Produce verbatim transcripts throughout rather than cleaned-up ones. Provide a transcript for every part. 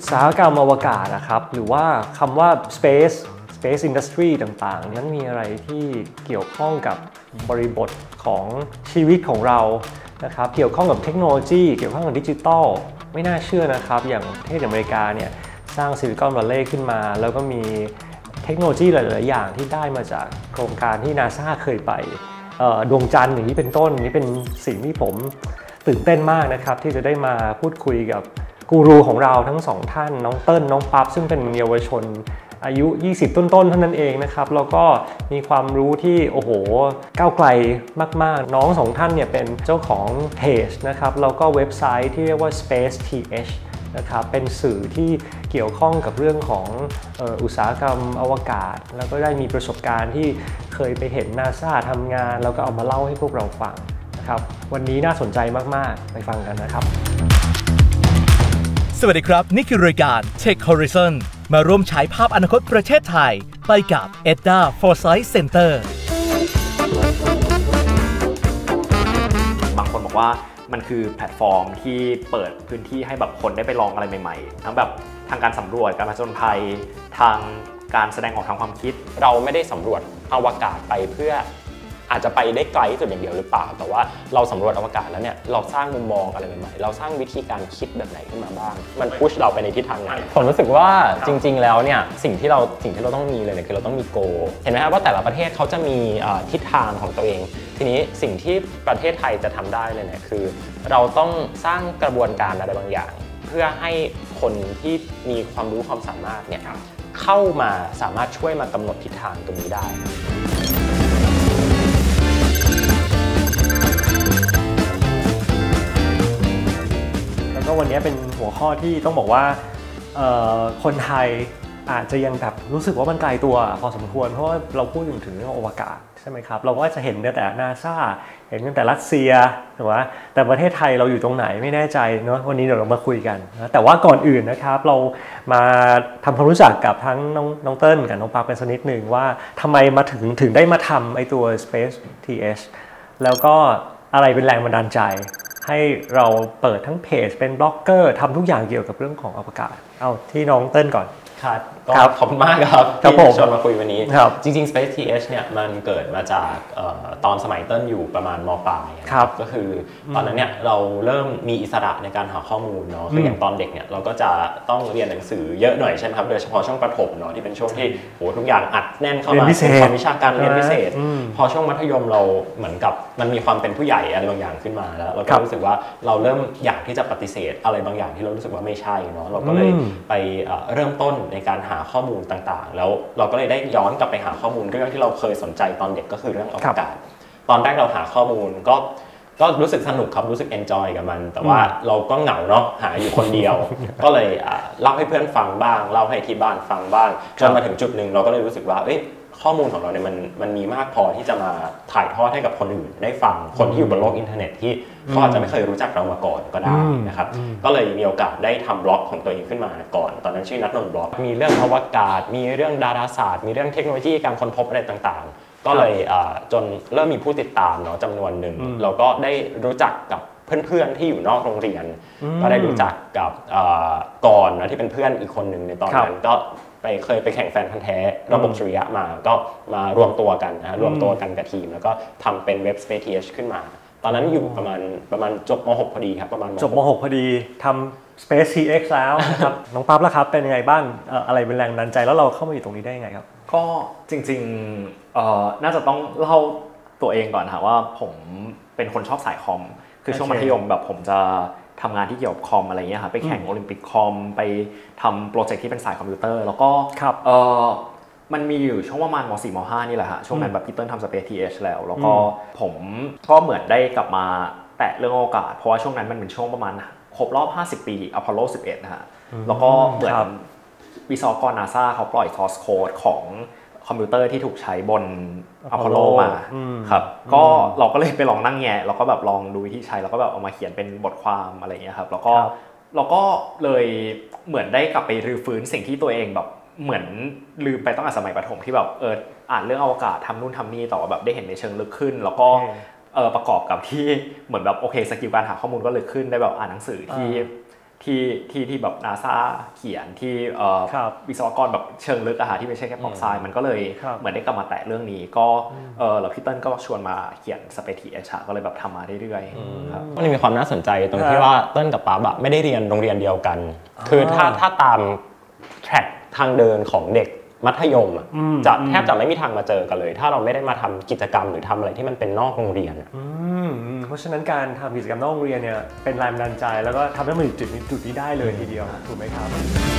สาหกรรมอวกาศนะครับหรือว่าคำว่า space space industry ต่างๆนั้นมีอะไรที่เกี่ยวข้องกับบริบทของชีวิตของเรานะครับเกี่ยวข้องกับเทคโนโลยีเกี่ยวข้องกับดิจิทัลไม่น่าเชื่อนะครับอย่างประเทศอเมริกาเนี่ยสร้างซิลิคอนวัลเลย์ขึ้นมาแล้วก็มีเทคโนโลยีหลายๆอย่างที่ได้มาจากโครงการที่ นาซ่า เคยไปดวงจันทร์อย่างนี้เป็นต้นนี่เป็นสิ่งที่ผมตื่นเต้นมากนะครับที่จะได้มาพูดคุยกับกูรูของเราทั้งสองท่านน้องเติ้ลน้องปั๊บซึ่งเป็นเยาวชนอายุยี่สิบต้นๆเท่านั้นเองนะครับแล้วก็มีความรู้ที่โอ้โหก้าวไกลมากๆน้องสองท่านเนี่ยเป็นเจ้าของเพจนะครับแล้วก็เว็บไซต์ที่เรียกว่า สเปซ ที เอช นะครับเป็นสื่อที่เกี่ยวข้องกับเรื่องของเอ่ออุตสาหกรรมอวกาศแล้วก็ได้มีประสบการณ์ที่เคยไปเห็น นาซ่า ทำงานแล้วก็เอามาเล่าให้พวกเราฟังนะครับวันนี้น่าสนใจมากๆไปฟังกันนะครับสวัสดีครับนี่คือรายการ Tech Horizon มาร่วมฉายภาพอนาคตประเทศไทยไปกับ เอ็ดดา Foresight Center บางคนบอกว่ามันคือแพลตฟอร์มที่เปิดพื้นที่ให้แบบคนได้ไปลองอะไรใหม่ๆทั้งแบบทางการสำรวจการผจญภัยทางการแสดงออกทางความคิดเราไม่ได้สำรวจอวกาศไปเพื่ออาจจะไปได้ไกลที่สุดอย่างเดียวหรือเปล่าแต่ว่าเราสำรวจอวกาศแล้วเนี่ยเราสร้างมุมมองอะไรใหม่ๆเราสร้างวิธีการคิดแบบไหนขึ้นมาบ้างมันพุชเราไปในทิศทางไหนผมรู้สึกว่าจริงๆแล้วเนี่ยสิ่งที่เราสิ่งที่เราต้องมีเลยเนี่ยคือเราต้องมีโกเห็นไหมครับว่าแต่ละประเทศเขาจะมีทิศทางของตัวเองทีนี้สิ่งที่ประเทศไทยจะทำได้เลยเนี่ยคือเราต้องสร้างกระบวนการอะไรบางอย่างเพื่อให้คนที่มีความรู้ความสามารถเนี่ยเข้ามาสามารถช่วยมากำหนดทิศทางตรงนี้ได้ก็วันนี้เป็นหัวข้อที่ต้องบอกว่าคนไทยอาจจะยังแบบรู้สึกว่ามันไกลตัวพอสมควรเพราะว่าเราพูดถึงถึงเรื่องอวกาศใช่ไหมครับเราก็จะเห็นแต่ นาซ่า เห็นแต่รัสเซียถูกไหมแต่ประเทศไทยเราอยู่ตรงไหนไม่แน่ใจเนาะวันนี้เดี๋ยวเรามาคุยกันนะแต่ว่าก่อนอื่นนะครับเรามาทำความรู้จักกับทั้งน้องน้องเติ้ลกับน้องปั๊บกันสักนิดหนึ่งว่าทำไมมาถึงถึงได้มาทำไอตัว สเปซ ที เอช แล้วก็อะไรเป็นแรงบันดาลใจให้เราเปิดทั้งเพจเป็นบล็อกเกอร์ทำทุกอย่างเกี่ยวกับเรื่องของอวกาศเอาที่น้องเติ้ลก่อนครับก็ขอบคุณมากครับที่ชวนมาคุยวันนี้จริงๆ สเปซ ที เอช เนี่ยมันเกิดมาจากตอนสมัยเติ้ลอยู่ประมาณม.ปลายก็คือตอนนั้นเนี่ยเราเริ่มมีอิสระในการหาข้อมูลเนาะคืออย่างตอนเด็กเนี่ยเราก็จะต้องเรียนหนังสือเยอะหน่อยใช่ไหมครับโดยเฉพาะช่วงประถมเนาะที่เป็นช่วงที่โหทุกอย่างอัดแน่นเข้ามาความวิชาการเรียนพิเศษพอช่วงมัธยมเราเหมือนกับมันมีความเป็นผู้ใหญ่อะไรบางอย่างขึ้นมาแล้วเราก็รู้สึกว่าเราเริ่มอยากที่จะปฏิเสธอะไรบางอย่างที่เรารู้สึกว่าไม่ใช่เนาะเราก็เลยไปเริ่มต้นในการหาข้อมูลต่างๆแล้วเราก็เลยได้ย้อนกลับไปหาข้อมูลเรื่องที่เราเคยสนใจตอนเด็กก็คือเรื่องอวกาศตอนแรกเราหาข้อมูลก็ก็รู้สึกสนุกครับรู้สึกเอนจอยกับมันแต่ว่าเราก็เหงาเนาะหาอยู่คนเดียว ก็เลยเล่าให้เพื่อนฟังบ้างเล่าให้ที่บ้านฟังบ้างจนมาถึงจุดหนึ่งเราก็เลยรู้สึกว่าเอ้ยข้อมูลของเราเนี่ยมันมันมีมากพอที่จะมาถ่ายทอดให้กับคนอื่นได้ฟังคนที่อยู่บนโลกอินเทอร์เน็ตที่เขาอาจจะไม่เคยรู้จักเรามาก่อนก็ได้นะครับก็เลยมีโอกาสได้ทำบล็อกของตัวเองขึ้นมาก่อนตอนนั้นชื่อนัทนนท์บล็อกมีเรื่องอวกาศมีเรื่องดาราศาสตร์มีเรื่องเทคโนโลยีการค้นพบอะไรต่างๆก็เลยจนเริ่มมีผู้ติดตามเนาะจำนวนหนึ่งเราก็ได้รู้จักกับเพื่อนๆที่อยู่นอกโรงเรียนก็ได้รู้จักกับก่อนนะที่เป็นเพื่อนอีกคนหนึ่งในตอนนั้นก็ไปเคยไปแข่งแฟนพันธุ์แท้ระบบสุริยะมาก็มารวมตัวกันนะรวมตัวกันกับทีมแล้วก็ทำเป็นเว็บ สเปซ ที เอช ขึ้นมาตอนนั้นอยู่ประมาณประมาณจบม.หก พอดีครับประมาณจบม.หก พอดีทำ สเปซ ที เอช แล้วนะครับ น้องปั๊บล่ะครับเป็นยังไงบ้างอะไรเป็นแรงบันดาลใจแล้วเราเข้ามาอยู่ตรงนี้ได้ยังไงครับก็จริงๆเอ่อน่าจะต้องเล่าตัวเองก่อนค่ะว่าผมเป็นคนชอบสายคอมคือช่วงมัธยมแบบผมจะทำงานที่เกี่ยวกับคอมอะไรเงี้ยครับไปแข่งโอลิมปิกคอมไปทำโปรเจกต์ที่เป็นสายคอมพิวเตอร์แล้วก็เออมันมีอยู่ช่วงประมาณม.สี่ ม.ห้า นี่แหละฮะช่วงนั้นแบบพี่เติ้ลทำ สเปซ ที เอช แล้วแล้วก็ผมก็เหมือนได้กลับมาแตะเรื่องอวกาศเพราะว่าช่วงนั้นมันเป็นช่วงประมาณครบรอบห้าสิบปีอพอลโลสิบเอ็ดนะฮะแล้วก็เหมือนวิศวกร นาซ่า เขาปล่อย source code ของคอมพิวเตอร์ที่ถูกใช้บนอพอลโลมาครับก็เราก็เลยไปลองนั่งแงะแล้วก็แบบลองดูวิธีใช้แล้วก็แบบเอามาเขียนเป็นบทความอะไรเงี้ยครับแล้วก็เราก็เลยเหมือนได้กลับไปรื้อฟื้นสิ่งที่ตัวเองแบบเหมือนลืมไปตั้งแต่สมัยประถมที่แบบเอออ่านเรื่องอวกาศทำนู่นทำนี่แต่ว่าแบบได้เห็นในเชิงลึกขึ้นแล้วก็เออประกอบกับที่เหมือนแบบโอเคสกิลการหาข้อมูลก็ลึกขึ้นได้แบบอ่านหนังสือที่ที่ที่ที่แบบ NASA เขียนที่วิศวกรแบบเชิงลึกอะฮะที่ไม่ใช่แค่ปอกทรายมันก็เลยเหมือนได้กลับมาแตะเรื่องนี้ก็เออแล้วพี่เติ้ลก็ชวนมาเขียน Space ที เอช ก็เลยแบบทำมาเรื่อยๆครับมันมีความน่าสนใจตรงที่ว่าเติ้ลกับป๊าบไม่ได้เรียนโรงเรียนเดียวกันคือถ้าถ้าตามแทร็กทางเดินของเด็กมัธยมจะแทบจะไม่มีทางมาเจอกันเลยถ้าเราไม่ได้มาทำกิจกรรมหรือทำอะไรที่มันเป็นนอกโรงเรียนเพราะฉะนั้นการทำกิจกรรมนอกโรงเรียนเนี่ยเป็นแรงบันดาลใจแล้วก็ทำให้มันจุดนี้จุดนี้ได้เลยทีเดียวถูกไหมครับ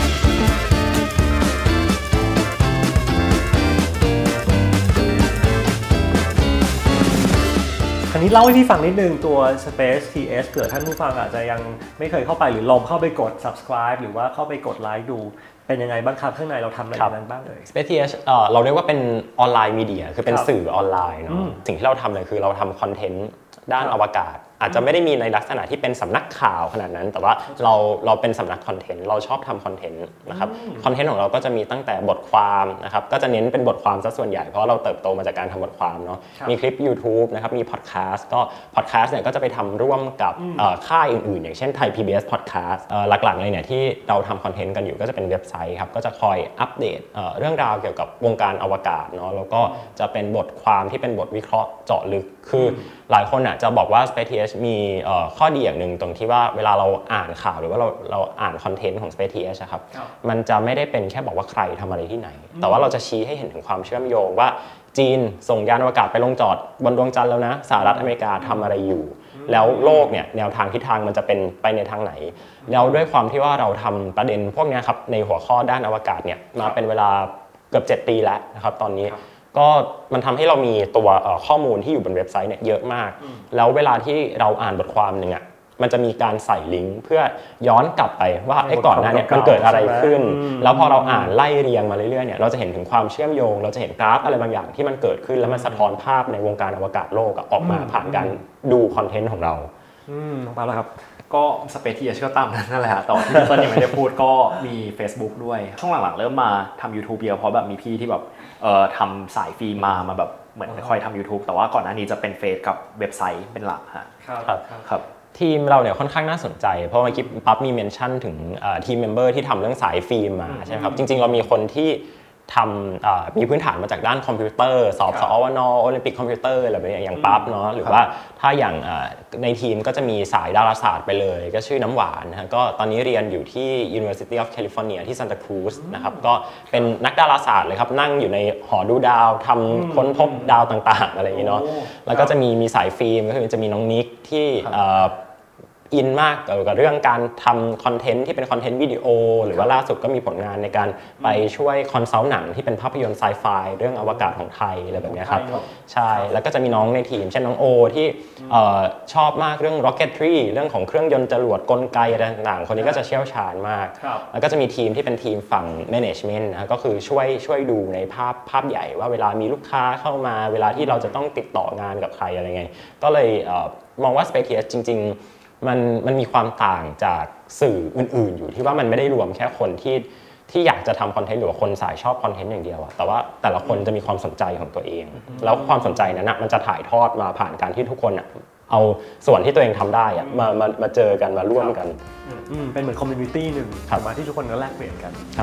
คราวนี้เล่าให้พี่ฟังนิดนึงตัว Space ที เอช เผื่อท่านผู้ฟังอาจจะยังไม่เคยเข้าไปหรือลองเข้าไปกด subscribe หรือว่าเข้าไปกดไลค์ดูเป็นยังไงบ้างครับข้างในเราทำอะไรกันบ้างเลย Space ที เอช เราเรียกว่าเป็นออนไลน์มีเดียคือเป็นสื่อออนไลน์เนาะสิ่งที่เราทำเลยคือเราทำคอนเทนต์ด้านอวกาศอาจจะไม่ได้มีในลักษณะที่เป็นสำนักข่าวขนาดนั้นแต่ว่าเราเราเป็นสำนักคอนเทนต์เราชอบทำคอนเทนต์นะครับคอนเทนต์ของเราก็จะมีตั้งแต่บทความนะครับก็จะเน้นเป็นบทความซะส่วนใหญ่เพราะเราเติบโตมาจากการทำบทความเนาะมีคลิป YouTube นะครับมีพอดแคสต์ก็พอดแคสต์เนี่ยก็จะไปทำร่วมกับค่ายอื่นๆอย่างเช่นไทย พี บี เอส Podcast หลักๆเลยเนี่ยที่เราทำคอนเทนต์กันอยู่ก็จะเป็นเว็บไซต์ครับก็จะคอยอัปเดตเรื่องราวเกี่ยวกับวงการอวกาศเนาะแล้วก็จะเป็นบทความที่เป็นบทวิเคราะห์เจาะลึกคือหลายคนอ่ะจะบอกว่า Space ที เอช มีข้อดีอย่างหนึ่งตรงที่ว่าเวลาเราอ่านข่าวหรือว่าเราเราอ่านคอนเทนต์ของ Space ที เอช ครับมันจะไม่ได้เป็นแค่บอกว่าใครทำอะไรที่ไหนแต่ว่าเราจะชี้ให้เห็นถึงความเชื่อมโยงว่าจีนส่งยานอวกาศไปลงจอดบนดวงจันทร์แล้วนะสหรัฐอเมริกาทำอะไรอยู่แล้วโลกเนี่ยแนวทางทิศทางมันจะเป็นไปในทางไหนแล้วด้วยความที่ว่าเราทำประเด็นพวกนี้ครับในหัวข้อด้านอวกาศเนี่ยมาเป็นเวลาเกือบเจ็ดปีแล้วนะครับตอนนี้ก็มันทำให้เรามีตัวข้อมูลที่อยู่บนเว็บไซต์เนี่ยเยอะมากแล้วเวลาที่เราอ่านบทความหนึ่งอ่ะมันจะมีการใส่ลิงก์เพื่อย้อนกลับไปว่าไอ้ก่อนหน้านี้มันเกิดอะไรขึ้นแล้วพอเราอ่านไล่เรียงมาเรื่อยๆเนี่ยเราจะเห็นถึงความเชื่อมโยงเราจะเห็นกราฟอะไรบางอย่างที่มันเกิดขึ้นแล้วมันสะท้อนภาพในวงการอวกาศโลกออกมาผ่านการดูคอนเทนต์ของเราอืมมาแล้วครับก็ Space ที เอช ก็ตามนั้นนั่นแหละฮะแต่ที่พี่เติ้ลยังไม่ได้พูดก็มี Facebook ด้วยช่วงหลังๆเริ่มมาทำ YouTube เยอะเพราะแบบมีพี่ที่แบบเอ่อทำสายฟิล์มมามาแบบเหมือนคอยทำ YouTube แต่ว่าก่อนหน้านี้จะเป็นเฟซกับเว็บไซต์เป็นหลักฮะครับครับทีมเราเนี่ยค่อนข้างน่าสนใจเพราะเมื่อกี้ปั๊บมีเมนชั่นถึงทีมเมมเบอร์ที่ทำเรื่องสายฟิล์มมาใช่ไหมครับจริงๆเรามีคนที่ทำมีพื้นฐานมาจากด้านคอมพิวเตอร์สอบสอวนโอลิมปิกคอมพิวเตอร์อะไรแบบนี้อย่างปั๊บเนาะหรือว่าถ้าอย่างในทีมก็จะมีสายดาราศาสตร์ไปเลยก็ชื่อน้ำหวานนะก็ตอนนี้เรียนอยู่ที่ University of California ที่ Santa Cruz นะครับก็เป็นนักดาราศาสตร์เลยครับนั่งอยู่ในหอดูดาวทำค้นพบดาวต่างๆอะไรอย่างนี้เนาะแล้วก็จะมีมีสายฟิล์มก็คือจะมีน้องนิกที่อินมากเกี่ยวกับเรื่องการทำคอนเทนต์ที่เป็นคอนเทนต์วิดีโอหรือว่าล่าสุดก็มีผลงานในการไปช่วยคอนซัลท์หนังที่เป็นภาพยนตร์ไซไฟเรื่องอวกาศของไทยอะไรแบบนี้ครับใช่แล้วก็จะมีน้องในทีมเช่นน้องโอที่ชอบมากเรื่อง rocketry เรื่องของเครื่องยนต์จรวดกลไกอะไรต่างๆคนนี้ก็จะเชี่ยวชาญมากแล้วก็จะมีทีมที่เป็นทีมฝั่ง management นะก็คือช่วยช่วยดูในภาพภาพใหญ่ว่าเวลามีลูกค้าเข้ามาเวลาที่เราจะต้องติดต่องานกับใครอะไรไงก็เลยมองว่า Space ที เอช จริงๆมันมันมีความต่างจากสื่ออื่นๆอยู่ที่ว่ามันไม่ได้รวมแค่คนที่ที่อยากจะทำคอนเทนต์หรือว่าคนสายชอบคอนเทนต์อย่างเดียวอะแต่ว่าแต่ละคนจะมีความสนใจของตัวเองแล้วความสนใจนั้นนะมันจะถ่ายทอดมาผ่านการที่ทุกคนอะเอาส่วนที่ตัวเองทำได้อะมามามาเจอกันมาร่วมกันเป็นเหมือนคอมมูนิตี้หนึ่งมาที่ทุกคนก็แลกเปลี่ยนกันครับ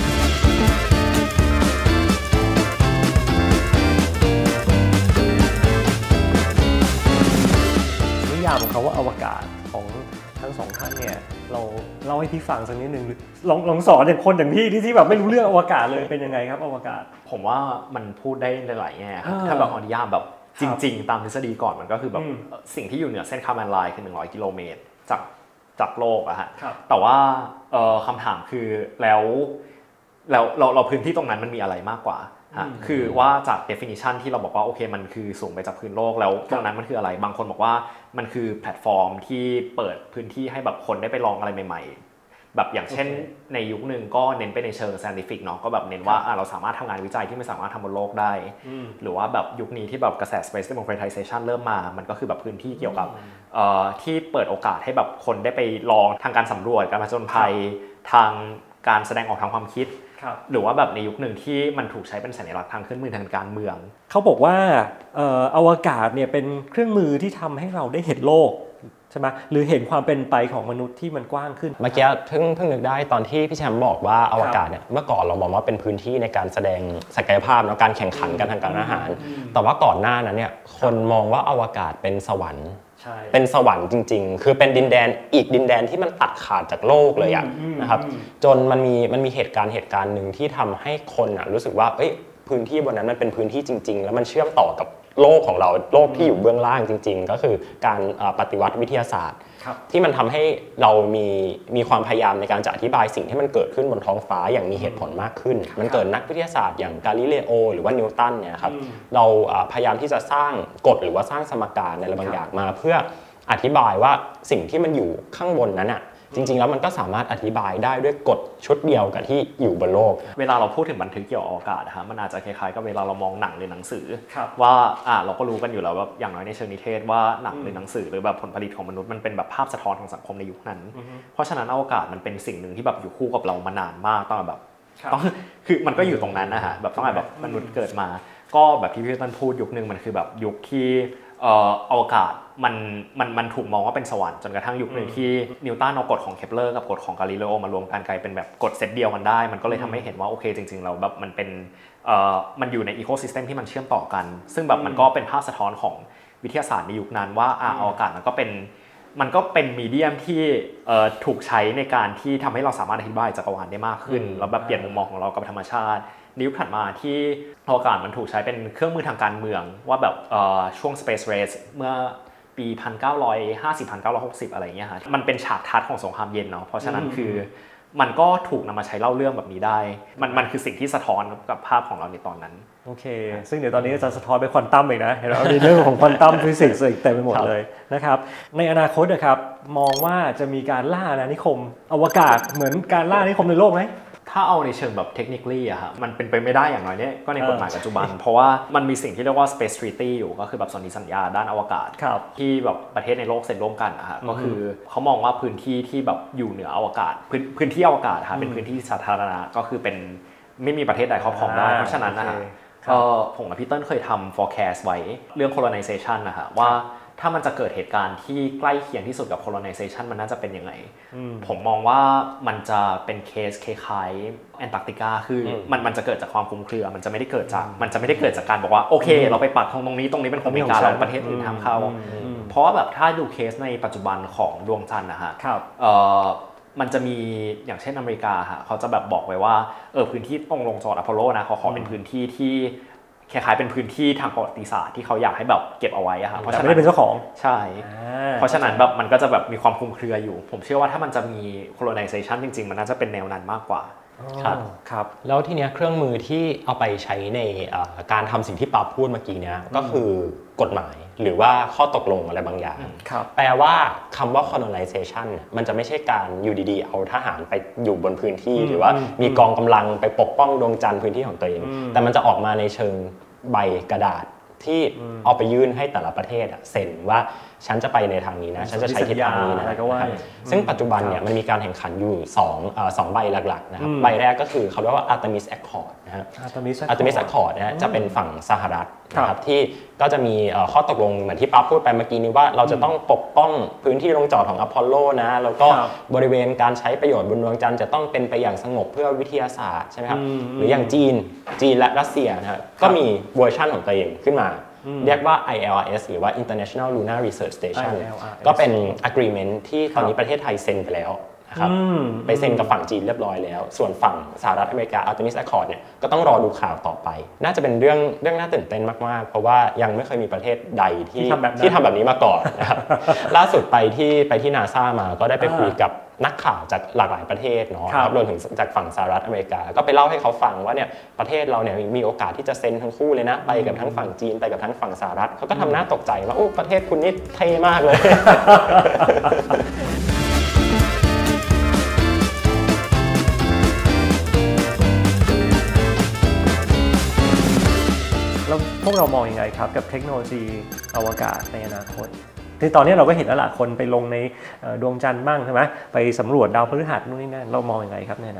นิยามของคำว่าอวกาศของทั้งสองท่านเนี่ยเราเล่าให้พี่ฟังสักนิดนึงลองลองสอนอย่างคนอย่างพี่ที่ที่แบบไม่รู้เรื่องอวกาศเลยเป็นยังไงครับอวกาศผมว่ามันพูดได้หลายแง่ครับถ้าแบบเอานิยามแบบจริงๆตามทฤษฎีก่อนมันก็คือแบบสิ่งที่อยู่เหนือเส้นคาร์แมนไลน์คือหนึ่งร้อยกิโลเมตรจากจากโลกอะฮะแต่ว่าคำถามคือแล้วแล้วเราเราพื้นที่ตรงนั้นมันมีอะไรมากกว่าคือว่าจาก definition ที่เราบอกว่าโอเคมันคือสูงไปจากพื้นโลกแล้วตรงนั้นมันคืออะไรบางคนบอกว่ามันคือแพลตฟอร์มที่เปิดพื้นที่ให้แบบคนได้ไปลองอะไรใหม่ๆแบบอย่างเช่นในยุคนึงก็เน้นไปในเชิง scientific เนาะก็แบบเน้นว่าเราสามารถทำงานวิจัยที่ไม่สามารถทำบนโลกได้หรือว่าแบบยุคนี้ที่แบบกระแส space democratization เริ่มมามันก็คือแบบพื้นที่เกี่ยวกับที่เปิดโอกาสให้แบบคนได้ไปลองทางการสำรวจการผจญภัยทางการแสดงออกทางความคิดหรือว่าแบบในยุคหนึ่งที่มันถูกใช้เป็นสัญลักษณ์ทางเครื่องมือทางการเมืองเขาบอกว่าอวกาศเนี่ยเป็นเครื่องมือที่ทำให้เราได้เห็นโลกใช่ไหมหรือเห็นความเป็นไปของมนุษย์ที่มันกว้างขึ้นเมื่อกี้เพิ่งเพิ่งนึกได้ตอนที่พี่แชมป์บอกว่าอวกาศเนี่ยเมื่อก่อนเรามองว่าเป็นพื้นที่ในการแสดงศักยภาพในการแข่งขันกันทางการอาหารแต่ว่าก่อนหน้านั้นเนี่ยคนมองว่าอวกาศเป็นสวรรค์เป็นสวรรค์จริงๆคือเป็นดินแดนอีกดินแดนที่มันตัดขาดจากโลกเลยอ่ะนะครับจนมันมีมันมีเหตุการณ์เหตุการณ์หนึ่งที่ทำให้คนอ่ะรู้สึกว่าเอ้ยพื้นที่บนนั้นมันเป็นพื้นที่จริงๆแล้วมันเชื่อมต่อกับโลกของเราโลกที่อยู่เบื้องล่างจริงๆก็คือการปฏิวัติวิทยาศาสตร์ที่มันทำให้เรามีมีความพยายามในการจะอธิบายสิ่งที่มันเกิดขึ้นบนท้องฟ้าอย่างมีเหตุผลมากขึ้นมันเกิดนักวิทยาศาสตร์อย่างกาลิเลโอหรือว่านิวตันเนี่ยครับเราพยายามที่จะสร้างกฎหรือว่าสร้างสมการอะไรบางอย่างมาเพื่ออธิบายว่าสิ่งที่มันอยู่ข้างบนนั้นอ่ะจริงๆแล้วมันก็สามารถอธิบายได้ด้วยกฎชุดเดียวกับที่อยู่บนโลกเวลาเราพูดถึงบันทึกเกี่ยวกับอวกาศนะฮะมันอาจจะคล้ายๆกับเวลาเรามองหนังหรือหนังสือว่าอ่าเราก็รู้กันอยู่แล้วว่าอย่างน้อยในเชิงนิเทศว่าหนังหรือหนังสือหรือแบบผลผลิตของมนุษย์มันเป็นแบบภาพสะท้อนของสังคมในยุคนั้นเพราะฉะนั้นอวกาศมันเป็นสิ่งหนึ่งที่แบบอยู่คู่กับเรามานานมากตั้งแต่แบบต้องคือมันก็อยู่ตรงนั้นนะฮะแบบตั้งแต่แบบมนุษย์เกิดมาก็แบบที่พี่ตันพูดยุคนึงมันคือแบบยุคที่อวกาศมันมันมันถูกมองว่าเป็นสวรรค์จนกระทั่งยุคหนึ่งที่นิวตันเอากฎของเคปเลอร์กับกฎของกาลิเลโอมารวมกันกลายเป็นแบบกฎเซตเดียวกันได้มันก็เลยทำให้เห็นว่าโอเคจริงๆเราแบบมันเป็นเอ่อมันอยู่ในอีโคซิสเต็มที่มันเชื่อมต่อกันซึ่งแบบมันก็เป็นภาพสะท้อนของวิทยาศาสตร์ในยุคนั้นว่าอ่าอวกาศมันก็เป็นมันก็เป็นมีเดียมที่เอ่อถูกใช้ในการที่ทำให้เราสามารถอธิบายจักรวาลได้มากขึ้นแล้วแบบเปลี่ยนมุมมองของเรากับธรรมชาติในยุคถัดมาที่อวกาศมันถูกใช้เป็นเครื่องมือทางการเมืองว่าแบบเอ่อช่วง Space Race เมื่อปีหนึ่งพันเก้าร้อยห้าสิบ หนึ่งพันเก้าร้อยหกสิบอะไรอย่างเงี้ยฮะมันเป็นฉากทัศน์ของสงครามเย็นเนาะเพราะฉะนั้นคือมันก็ถูกนำมาใช้เล่าเรื่องแบบนี้ได้มันมันคือสิ่งที่สะท้อนกับภาพของเราในตอนนั้นโอเคซึ่งเดี๋ยวตอนนี้จะสะท้อนไปควอนตัมอีกนะเห็นไหมมีเรื่องของควอนตัมฟิสิกส์อีกเต็มไปหมดเลยนะครับในอนาคตนะครับมองว่าจะมีการล่าอาณานิคมอวกาศเหมือนการล่าอาณานิคมในโลกไหมถ้าเอาในเชิงแบบเทคนิคลี่อะฮะมันเป็นไปไม่ได้อย่างน้อยเนี่ยก็ในกฎหมายปัจจุบันเพราะว่ามันมีสิ่งที่เรียกว่า Space Treaty อยู่ก็คือแบบสนธิสัญญาด้านอวกาศที่แบบประเทศในโลกเซ็นร่วมกันอะฮะก็คือเขามองว่าพื้นที่ที่แบบอยู่เหนืออวกาศพื้นพื้นที่อวกาศฮะเป็นพื้นที่สาธารณะก็คือเป็นไม่มีประเทศใดครอบครองได้เพราะฉะนั้นนะฮะผมกับพี่เติ้ลเคยทำ forecast ไว้เรื่อง colonization นะฮะว่าถ้ามันจะเกิดเหตุการณ์ที่ใกล้เคียงที่สุดกับ colonization มันน่าจะเป็นยังไงผมมองว่ามันจะเป็นเคสคล้ายๆแอนตาร์กติกาคือมันมันจะเกิดจากความคลุมเครือมันจะไม่ได้เกิดจากมันจะไม่ได้เกิดจากการบอกว่าโอเคเราไปปักธงตรงนี้ตรงนี้เป็นของอเมริกาแล้วประเทศอื่นทำเข้าเพราะว่าแบบถ้าดูเคสในปัจจุบันของดวงจันทร์นะฮะมันจะมีอย่างเช่นอเมริกาฮะเขาจะแบบบอกไว้ว่าเออพื้นที่ตรงลงจอดอพอลโลนะเขาขอเป็นพื้นที่ที่คล้ายๆเป็นพื้นที่ทางประวัติศาสตร์ที่เขาอยากให้แบบเก็บเอาไว้อะค่ะเพราะฉะนั้นไม่ได้เป็นเจ้าของใช่เพราะฉะนั้นแบบมันก็จะแบบมีความคลุมเครืออยู่ผมเชื่อว่าถ้ามันจะมี colonization จริงๆมันน่าจะเป็นแนวนั้นมากกว่าครับครับแล้วทีเนี้ยเครื่องมือที่เอาไปใช้ในการทำสิ่งที่ปาพูดเมื่อกี้เนี้ยก็คือกฎหมายหรือว่าข้อตกลงอะไรบางอย่างแปลว่าคำว่า colonization มันจะไม่ใช่การอยู่ดีๆเอาทหารไปอยู่บนพื้นที่หรือว่ามีกองกำลังไปปกป้องดวงจันทร์พื้นที่ของตัวเองแต่มันจะออกมาในเชิงใบกระดาษที่เอาไปยื่นให้แต่ละประเทศเซ็นว่าฉันจะไปในทางนี้นะฉันจะใช้ทิศทางนี้นะซึ่งปัจจุบันเนี่ยมันมีการแข่งขันอยู่2 2ใบหลักๆนะครับใบแรกก็คือเขาเรียกว่า Artemis Accord นะฮะ Artemis Accord นะจะเป็นฝั่งสหรัฐนะครับที่ก็จะมีข้อตกลงเหมือนที่ป๊าพูดไปเมื่อกี้นี้ว่าเราจะต้องปกป้องพื้นที่ลงจอดของอพอลโลนะแล้วก็บริเวณการใช้ประโยชน์บนดวงจันทร์จะต้องเป็นไปอย่างสงบเพื่อวิทยาศาสตร์ใช่ไหมครับหรืออย่างจีนจีนและรัสเซียนะครับก็มีเวอร์ชันของตัวเองขึ้นมาเรียกว่า ไอ แอล อาร์ เอส หรือว่า International Lunar Research Station ก็เป็น agreement ที่ตอนนี้ประเทศไทยเซ็นไปแล้วนะครับไปเซ็นกับฝั่งจีนเรียบร้อยแล้วส่วนฝั่งสหรัฐอเมริกา Artemis Accord เนี่ยก็ต้องรอดูข่าวต่อไปน่าจะเป็นเรื่องเรื่องน่าตื่นเต้นมากๆเพราะว่ายังไม่เคยมีประเทศใดที่ที่ทำแบบนี้มาก่อนนะครับล่าสุดไปที่ไปที่ NASA มาก็ได้ไปคุยกับนักข่าวจากหลากหลายประเทศเนาะครับรวมถึงจากฝั่งสหรัฐอเมริกาก็ไปเล่าให้เขาฟังว่าเนี่ยประเทศเราเนี่ยมีโอกาสที่จะเซ็นทั้งคู่เลยนะไปกับทั้งฝั่งจีนไปกับทั้งฝั่งสหรัฐเขาก็ทำหน้าตกใจว่าโอ้ประเทศคุณนี่เท่มากเลยแล้วพวกเรามองยังไงครับกับเทคโนโลยีอวกาศในอนาคตคือตอนนี้เราก็เห็นแล้วล่ะคนไปลงในดวงจันทร์บ้างใช่ไหมไปสำรวจดาวพฤหัสนู่นนี่นั่นเรามองยังไงครับในอนาคต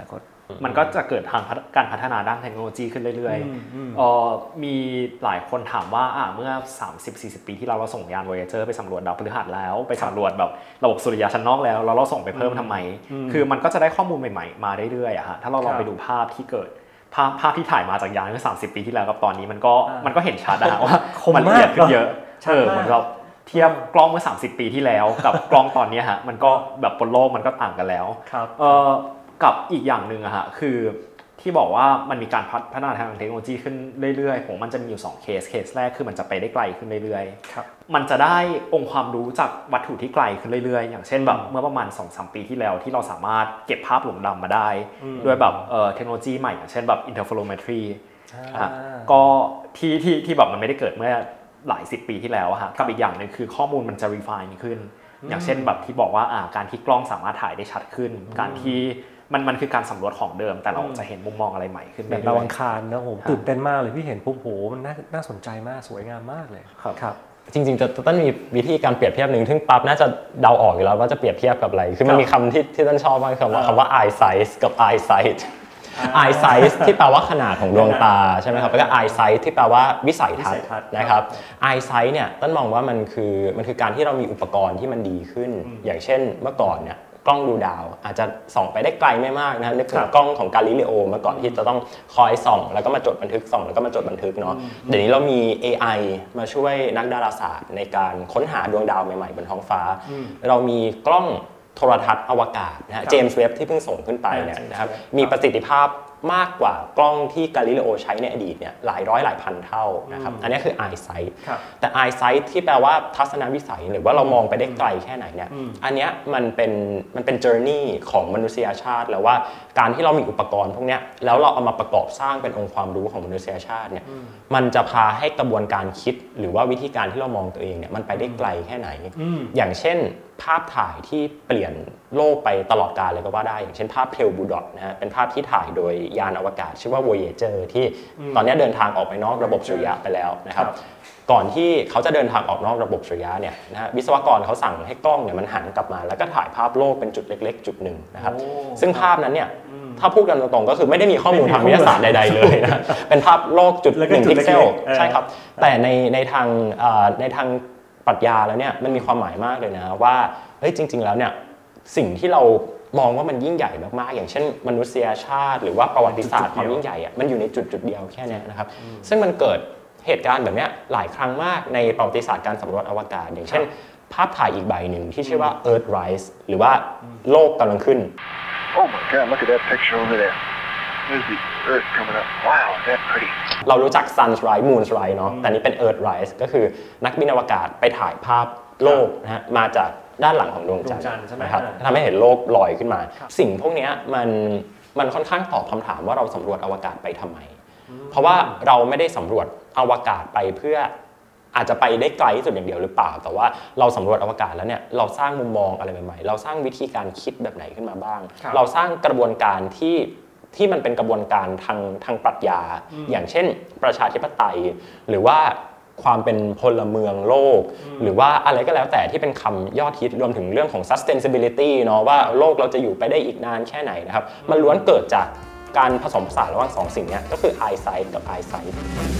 มันก็จะเกิดทางการพัฒนาด้านเทคโนโลยีขึ้นเรื่อยๆเอ่อมีหลายคนถามว่าอ่ะเมื่อ สามสิบถึงสี่สิบ ปีที่เราเราส่งยาน Voyager ไปสำรวจดาวพฤหัสแล้วไปสำรวจแบบระบบสุริยะชั้นนอกแล้วเราเราส่งไปเพิ่มทำไมคือมันก็จะได้ข้อมูลใหม่ๆมาเรื่อยๆอะฮะถ้าเราลองไปดูภาพที่เกิดภาพภาพที่ถ่ายมาจากยานเมื่อสามสิบปีที่แล้วกับตอนนี้มันก็มันก็เห็นชัดนะว่ามันละเอียดขึ้นเยอะเออเหมือนเราเทียบกล้องเมื่อสามสิบปีที่แล้วกับกล้องตอนนี้ฮะมันก็แบบบนโลกมันก็ต่างกันแล้วเออกับอีกอย่างนึงอะฮะคือที่บอกว่ามันมีการพัฒนาทางเทคโนโลยีขึ้นเรื่อยๆผมมันจะมีอยู่สองเคสเคสแรกคือมันจะไปได้ไกลขึ้นเรื่อยๆมันจะได้องค์ความรู้จากวัตถุที่ไกลขึ้นเรื่อยๆอย่างเช่นแบบเมื่อประมาณ สองถึงสาม ปีที่แล้วที่เราสามารถเก็บภาพหลุมดำมาได้ด้วยแบบเอ่อเทคโนโลยีใหม่อย่างเช่นแบบ interferometry ก็ที่ที่ที่แบบมันไม่ได้เกิดเมื่อหลายสิบปีที่แล้วฮะกับอีกอย่างนึงคือข้อมูลมันจะ refine ขึ้นอย่างเช่นแบบที่บอกว่าอ่าการที่กล้องสามารถถ่ายได้ชัดขึ้นการที่มันมันคือการสำรวจของเดิมแต่เราจะเห็นมุมมองอะไรใหม่ขึ้นแบบดาวอังคารนะผมตื่นเต้นมากเลยพี่เห็นปุ๊บโหมันน่าน่าสนใจมากสวยงามมากเลยครับจริงๆจะต้องมีวิธีการเปรียบเทียบหนึ่งซึ่งปั๊บน่าจะเดาออกอยู่แล้วว่าจะเปรียบเทียบกับอะไรคือมันมีคำที่ที่ต้นชอบมากคำว่าคำว่า eye size กับ eye sight eye size ที่แปลว่าขนาดของดวงตาใช่ไหมครับแล้วก็ eye sight ที่แปลว่าวิสัยทัศน์นะครับ eye sight เนี่ยต้นมองว่ามันคือมันคือการที่เรามีอุปกรณ์ที่มันดีขึ้นอย่างเช่นเมื่อก่อนเนี่ยกล้องดูดาวอาจจะส่องไปได้ไกลไม่มากนะนึกถึงกล้องของกาลิเลโอเมื่อก่อนที่จะต้องคอยส่องแล้วก็มาจดบันทึกส่องแล้วก็มาจดบันทึกเนาะเดี๋ยวนี้เรามี เอ ไอ มาช่วยนักดาราศาสตร์ในการค้นหาดวงดาวใหม่ๆบนท้องฟ้าเรามีกล้องโทรทัศน์อวกาศนะฮะเจมส์เว็บที่เพิ่งส่งขึ้นไปเนี่ยนะครับมีประสิทธิภาพมากกว่ากล้องที่กาลิเลโอใช้ในอดีตเนี่ยหลายร้อยหลายพันเท่านะครับอันนี้คือ eyesight แต่ eyesight ที่แปลว่าทัศนวิสัยหรือว่าเรามองไปได้ไกลแค่ไหนเนี่ยอันนี้มันเป็นมันเป็น journey ของมนุษยชาติแล้วว่าการที่เรามีอุปกรณ์พวกนี้แล้วเราเอามาประกอบสร้างเป็นองค์ความรู้ของมนุษยชาติเนี่ยมันจะพาให้กระบวนการคิดหรือว่าวิธีการที่เรามองตัวเองเนี่ยมันไปได้ไกลแค่ไหนอย่างเช่นภาพถ่ายที่เปลี่ยนโลกไปตลอดกาลเลยก็ว่าได้อย่างเช่นภาพเพลบูดอทนะฮะเป็นภาพที่ถ่ายโดยยานอวกาศชื่อว่า Voyager ที่ตอนนี้เดินทางออกไปนอกระบบสุริยะไปแล้วนะครับก่อนที่เขาจะเดินทางออกนอกระบบสุริยะเนี่ยนะฮะวิศวกรเขาสั่งให้กล้องเนี่ยมันหันกลับมาแล้วก็ถ่ายภาพโลกเป็นจุดเล็กๆจุดหนึ่งนะครับซึ่งภาพนั้นเนี่ยถ้าพูดกันตรงๆก็คือไม่ได้มีข้อมูลทางวิทยาศาสตร์ใดๆเลยนะเป็นภาพโลกจุดหนึ่งพิกเซลใช่ครับแต่ในในทางในทางปรัชญาแล้วเนี่ยมันมีความหมายมากเลยนะว่าเฮ้ยจริงๆแล้วเนี่ยสิ่งที่เรามองว่ามันยิ่งใหญ่มากๆอย่างเช่นมนุษยชาติหรือว่าประวัติศาสตร์ความยิ่งใหญ่อะมันอยู่ในจุดจุดเดียวแค่นี้นะครับซึ่งมันเกิดเหตุการณ์แบบนี้หลายครั้งมากในประวัติศาสตร์การสำรวจอวกาศอย่างเช่นภาพถ่ายอีกใบหนึ่งที่ชื่อว่า Earthrise หรือว่าโลกกำลังขึ้น Oh my God look at that picture over there There's the Earth coming up Wow that's pretty เรารู้จัก Sunrise Moonrise เนาะแต่นี้เป็น Earthrise ก็คือนักบินอวกาศไปถ่ายภาพโลกนะฮะมาจากด้านหลังของดวงจันทร์นะครับทำให้เห็นโลกลอยขึ้นมาสิ่งพวกนี้มันมันค่อนข้างตอบคำถามว่าเราสำรวจอวกาศไปทำไมเพราะว่าเราไม่ได้สำรวจอวกาศไปเพื่ออาจจะไปได้ไกลที่สุดอย่างเดียวหรือเปล่าแต่ว่าเราสำรวจอวกาศแล้วเนี่ยเราสร้างมุมมองอะไรใหม่ๆเราสร้างวิธีการคิดแบบไหนขึ้นมาบ้างเราสร้างกระบวนการที่ที่มันเป็นกระบวนการทางทางปรัชญาอย่างเช่นประชาธิปไตยหรือว่าความเป็นพลเมืองโลกหรือว่าอะไรก็แล้วแต่ที่เป็นคำยอดฮิตรวมถึงเรื่องของ sustainability เนาะว่าโลกเราจะอยู่ไปได้อีกนานแค่ไหนนะครับมันล้วนเกิดจากการผสมผสานระหว่างสองสิ่งนี้ก็คือ eyesight กับ eyesight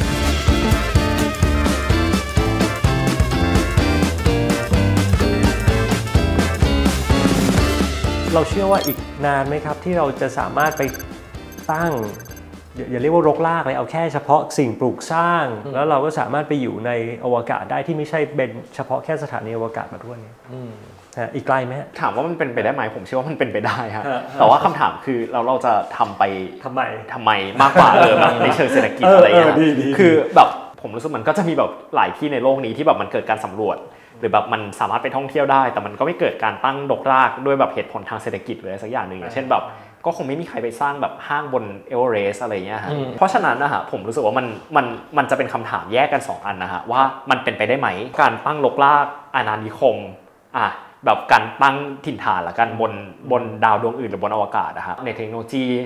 เราเชื่อว่าอีกนานไหมครับที่เราจะสามารถไปตั้งอย่าเรียกว่ารกรากเลยเอาแค่เฉพาะสิ่งปลูกสร้างแล้วเราก็สามารถไปอยู่ในอวกาศได้ที่ไม่ใช่เป็นเฉพาะแค่สถานีอวกาศมาด้วยอีกไกลไหมถามว่ามันเป็นไปได้ไหมผมเชื่อว่ามันเป็นไปได้ครับแต่ว่าคำถามคือเราเราจะทำไปทำไมทำไมมากกว่าเออแบบในเชิงเศรษฐกิจอะไรอย่างเงี้ยคือแบบผมรู้สึกมันก็จะมีแบบหลายที่ในโลกนี้ที่แบบมันเกิดการสำรวจหรือแบบมันสามารถไปท่องเที่ยวได้แต่มันก็ไม่เกิดการตั้งรกรากด้วยแบบเหตุผลทางเศรษฐกิจหรืออะไรสักอย่างหนึ่งอย่างเช่นแบบก็คงไม่มีใครไปสร้างแบบห้างบนเอเวอเรสต์อะไรเงี้ยฮะเพราะฉะนั้นนะฮะผมรู้สึกว่ามันมันมันจะเป็นคำถามแยกกันสองอันนะฮะว่ามันเป็นไปได้ไหมการตั้งรกรากอาณานิคมอ่ะแบบการตั้งถิ่นฐานละกันบนบนดาวดวงอื่นหรือบนอวกาศนะฮะในเทคโนโลยี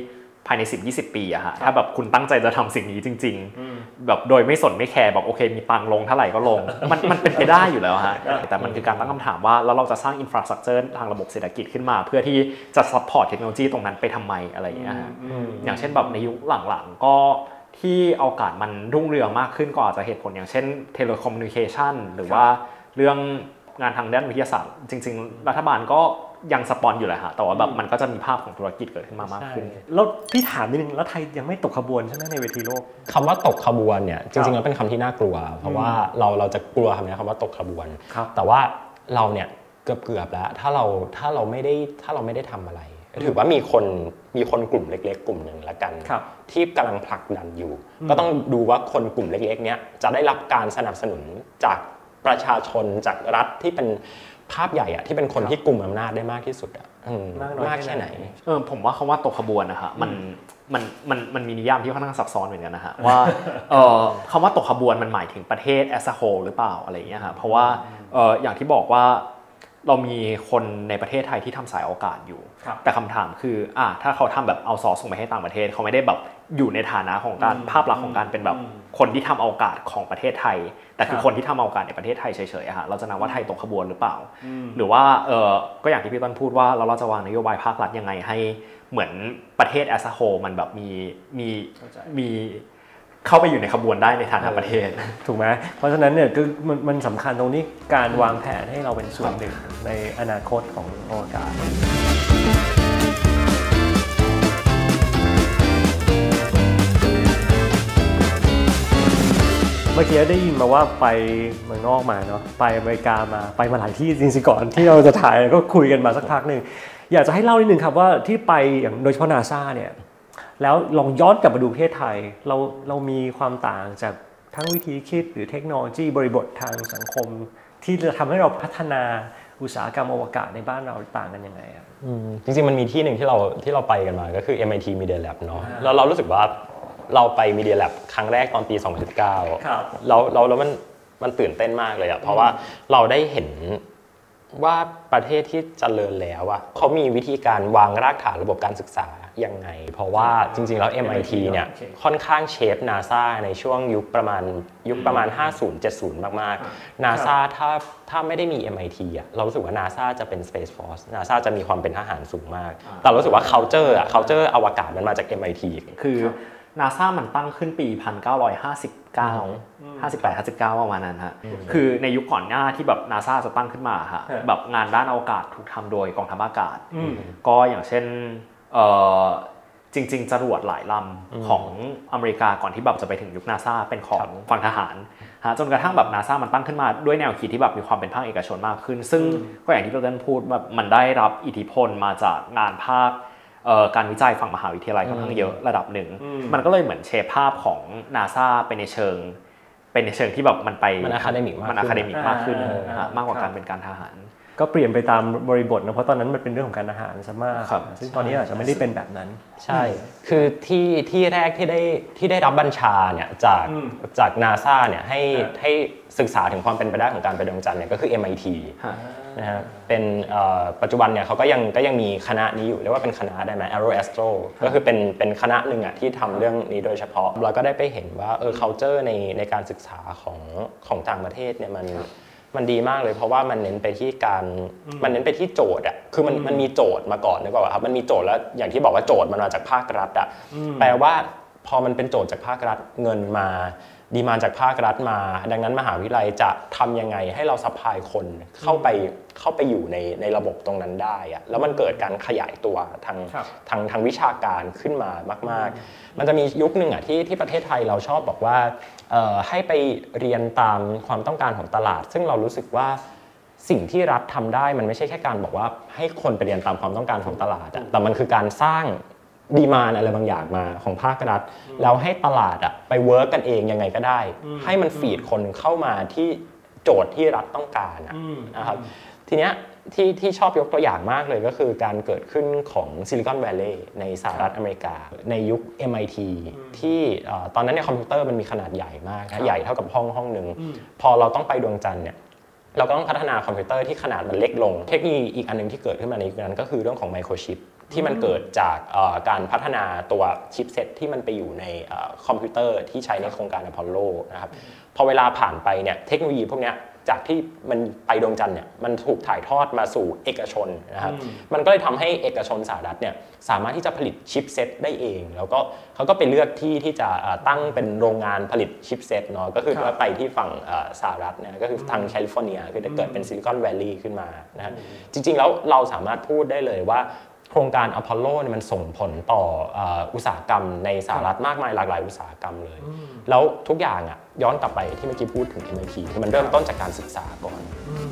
ภายใน สิบถึงยี่สิบ ปีอะฮะถ้าแบบคุณตั้งใจจะทำสิ่งนี้จริงๆแบบโดยไม่สนไม่แคร์แบบโอเคมีตังลงเท่าไหร่ก็ลงมันมันเป็นไปได้อยู่แล้วฮะแต่มันคือการตั้งคำถามว่าแล้วเราจะสร้างอินฟราสตรัคเจอร์ทางระบบเศรษฐกิจขึ้นมาเพื่อที่จะซัพพอร์ตเทคโนโลยีตรงนั้นไปทำไมอะไรอย่างเงี้ยอย่างเช่นแบบในยุคหลังๆก็ที่โอกาสมันรุ่งเรืองมากขึ้นก็อาจจะเหตุผลอย่างเช่นเทเลคอมมิวนิเคชันหรือว่าเรื่องงานทางด้านวิทยาศาสตร์จริงๆรัฐบาลก็ยังสปอนอยู่แหละฮะแต่ว่าแบบมันก็จะมีภาพของธุรกิจเกิดขึ้นมามากขึ้นแล้วพี่ถามนิดนึงแล้วไทยยังไม่ตกขบวนใช่ไหมในเวทีโลกคำว่าตกขบวนเนี่ยจริงๆแล้วเป็นคำที่น่ากลัวเพราะว่าเราเราจะกลัวคำนี้คำว่าตกขบวนแต่ว่าเราเนี่ยเกือบๆแล้วถ้าเราถ้าเราไม่ได้ถ้าเราไม่ได้ทำอะไรถือว่ามีคนมีคนกลุ่มเล็กๆกลุ่มหนึ่งละกันที่กำลังผลักดันอยู่ก็ต้องดูว่าคนกลุ่มเล็กๆเนี้ยจะได้รับการสนับสนุนจากประชาชนจากรัฐที่เป็นภาพใหญ่อะที่เป็นคนที่กุมอำนาจได้มากที่สุดอะมากแค่ไหนเออผมว่าคำว่าตกขบวนนะฮะมันมันมันมันมีนิยามที่ค่อนข้างซับซ้อนเหมือนกันนะฮะว่าเออคำว่าตกขบวนมันหมายถึงประเทศ as a whole หรือเปล่าอะไรอย่างเงี้ยฮะเพราะว่าเอออย่างที่บอกว่าเรามีคนในประเทศไทยที่ทำสายโอกาสอยู่แต่คำถามคืออ่ะถ้าเขาทำแบบเอาซอร์ส่งไปให้ต่างประเทศเขาไม่ได้แบบอยู่ในฐานะของการภาพลักษณ์ของการเป็นแบบคนที่ทำโอกาสของประเทศไทยแต่คือคนที่ทำโอกาสในประเทศไทยเฉยๆอะฮะเราจะนับว่าไทยตกขบวนหรือเปล่าหรือว่าเออก็อย่างที่พี่ต้นพูดว่าเราเราจะวางนโยบายภาครัฐยังไงให้เหมือนประเทศ as a whole มันแบบมีมีมีเข้าไปอยู่ในขบวนได้ในฐานะประเทศถูกไหมเพราะฉะนั้นเนี่ยคือมันมันสำคัญตรงนี้การวางแผนให้เราเป็นส่วนหนึ่งในอนาคตของอวกาศเมื่อกี้ได้ยินมาว่าไปเมืองนอกมาเนาะไปอเมริกามาไปมาหลายที่จริงๆก่อนที่เราจะถ่ายก็คุยกันมาสักพักหนึ่งอยากจะให้เล่านิดนึงครับว่าที่ไปอย่างโดยเฉพาะ NASA เนี่ยแล้วลองย้อนกลับมาดูประเทศไทยเราเรามีความต่างจากทั้งวิธีคิดหรือเทคโนโลยีบริบททางสังคมที่จะทำให้เราพัฒนาอุตสาหกรรมอวกาศในบ้านเราต่างกันยังไงครับจริงๆมันมีที่หนึ่งที่เราที่เราไปกันมาก็คือ เอ็ม ไอ ที Media Lab เนาะแล้วเรารู้สึกว่าเราไป Media Lab ครั้งแรกตอนปีสองพันสิบเก้าครับแล้วเราแล้วมันมันตื่นเต้นมากเลยอ่ะเพราะว่าเราได้เห็นว่าประเทศที่เจริญแล้วอ่ะเขามีวิธีการวางรากฐานระบบการศึกษายังไงเพราะว่าจริงๆแล้ว เอ็ม ไอ ที เนี่ยค่อนข้างเชฟ NASA ในช่วงยุคประมาณยุคประมาณห้าสิบ เจ็ดสิบมากๆ NASA ถ้าถ้าไม่ได้มี เอ็ม ไอ ที อ่ะเรารู้สึกว่า NASA จะเป็น Space Force NASA จะมีความเป็นทหารสูงมากแต่รู้สึกว่า culture อ่ะ culture อวกาศมันมาจาก เอ็ม ไอ ทีคือ NASA มันตั้งขึ้นปีหนึ่งพันเก้าร้อยห้าสิบเก้า ห้าสิบแปด ห้าสิบเก้าประมาณนั้นฮะคือในยุคก่อนหน้าที่แบบ NASA จะตั้งขึ้นมาฮะแบบงานด้านอวกาศถูกทำโดยกองทัพอากาศก็อย่างเช่นเอ่อจริงๆจรวดหลายลำของอเมริกาก่อนที่แบบจะไปถึงยุค NASA เป็นของฝั่งทหารฮะจนกระทั่งแบบ NASA มันตั้งขึ้นมาด้วยแนวคิดที่แบบมีความเป็นภาคเอกชนมากขึ้นซึ่งก็อย่างที่เราได้พูดแบบมันได้รับอิทธิพลมาจากงานภาคการวิจัยฝั่งมหาวิทยาลัยค่อนข้างเยอะระดับหนึ่งมันก็เลยเหมือนเชฟภาพของ NASA เป็นในเชิงเป็นในเชิงที่แบบมันไปมันอะคาเดมิกมันอะคาเดมิกมากขึ้นมากกว่าการเป็นการทหารก็เปลี่ยนไปตามบริบทนะเพราะตอนนั้นมันเป็นเรื่องของการอาหารซะมากซึ่งตอนนี้อาจจะไม่ได้เป็นแบบนั้นใช่คือที่ที่แรกที่ได้ที่ได้รับบัญชาเนี่ยจากจาก NASA เนี่ยให้ให้ศึกษาถึงความเป็นไปได้ของการไปดวงจันทร์เนี่ยก็คือ เอ็ม ไอ ที นะฮะเป็นปัจจุบันเนี่ยเขาก็ยังก็ยังมีคณะนี้อยู่เรียกว่าเป็นคณะได้ไหม Aero Astro ก็คือเป็นเป็นคณะหนึ่งอ่ะที่ทำเรื่องนี้โดยเฉพาะเราก็ได้ไปเห็นว่าเออ culture ในในการศึกษาของของต่างประเทศเนี่ยมันมันดีมากเลยเพราะว่ามันเน้นไปที่การมันเน้นไปที่โจทย์อ่ะคือมันมันมีโจทย์มาก่อนนึกออกป่ะครับมันมีโจทย์แล้วอย่างที่บอกว่าโจทย์มันมาจากภาครัฐอ่ะแปลว่าพอมันเป็นโจทย์จากภาครัฐเงินมาดีมานด์จากภาครัฐมาดังนั้นมหาวิทยาลัยจะทำยังไงให้เราซัพพลายคนเข้าไปเข้าไปอยู่ในในระบบตรงนั้นได้อะแล้วมันเกิดการขยายตัวทางทางทางวิชาการขึ้นมามากๆมันจะมียุคนึงอ่ะที่ที่ประเทศไทยเราชอบบอกว่าให้ไปเรียนตามความต้องการของตลาดซึ่งเรารู้สึกว่าสิ่งที่รัฐทำได้มันไม่ใช่แค่การบอกว่าให้คนไปเรียนตามความต้องการของตลาดอะแต่มันคือการสร้างดีมานด์อะไรบางอย่างมาของภาครัฐแล้วให้ตลาดอะไปเวิร์กกันเองยังไงก็ได้ให้มันฟีดคนเข้ามาที่โจทย์ที่รัฐต้องการนะครับทีเนี้ยที่ที่ชอบยกตัวอย่างมากเลยก็คือการเกิดขึ้นของซิลิคอนแวลลีย์ในสหรัฐอเมริกาในยุค เอ็ม ไอ ที ที่ตอนนั้นเนี่ยคอมพิวเตอร์มันมีขนาดใหญ่มากนะใหญ่เท่ากับห้องห้องนึงพอเราต้องไปดวงจันทร์เนี่ยเราก็ต้องพัฒนาคอมพิวเตอร์ที่ขนาดมันเล็กลงเทคโนโลยีอีกอันนึงที่เกิดขึ้นมาในยุคนั้นก็คือเรื่องของไมโครชิปที่มันเกิดจากการพัฒนาตัวชิปเซ็ตที่มันไปอยู่ในคอมพิวเตอร์ที่ใช้ในโครงการอพอลโลนะครับพอเวลาผ่านไปเนี่ยเทคโนโลยีพวกนี้จากที่มันไปดวงจันทร์เนี่ยมันถูกถ่ายทอดมาสู่เอกชนนะครับมันก็เลยทำให้เอกชนสหรัฐเนี่ยสามารถที่จะผลิตชิปเซ็ตได้เองแล้วก็เขาก็ไปเลือกที่ที่จะตั้งเป็นโรงงานผลิตชิปเซ็ตเนาะก็คือไปที่ฝั่งสหรัฐเนี่ยก็คือทางแคลิฟอร์เนียคือจะเกิดเป็นซิลิคอนแวลลีย์ขึ้นมานะจริงๆแล้วเราสามารถพูดได้เลยว่าโครงการอพอลโลเนี่ยมันส่งผลต่ออุตสาหกรรมในสหรัฐมากมายหลากหลายอุตสาหกรรมเลยแล้วทุกอย่างอ่ะย้อนกลับไปที่เมื่อกี้พูดถึง เอ็ม ไอ ที คือมันเริ่มต้นจากการศึกษาก่อน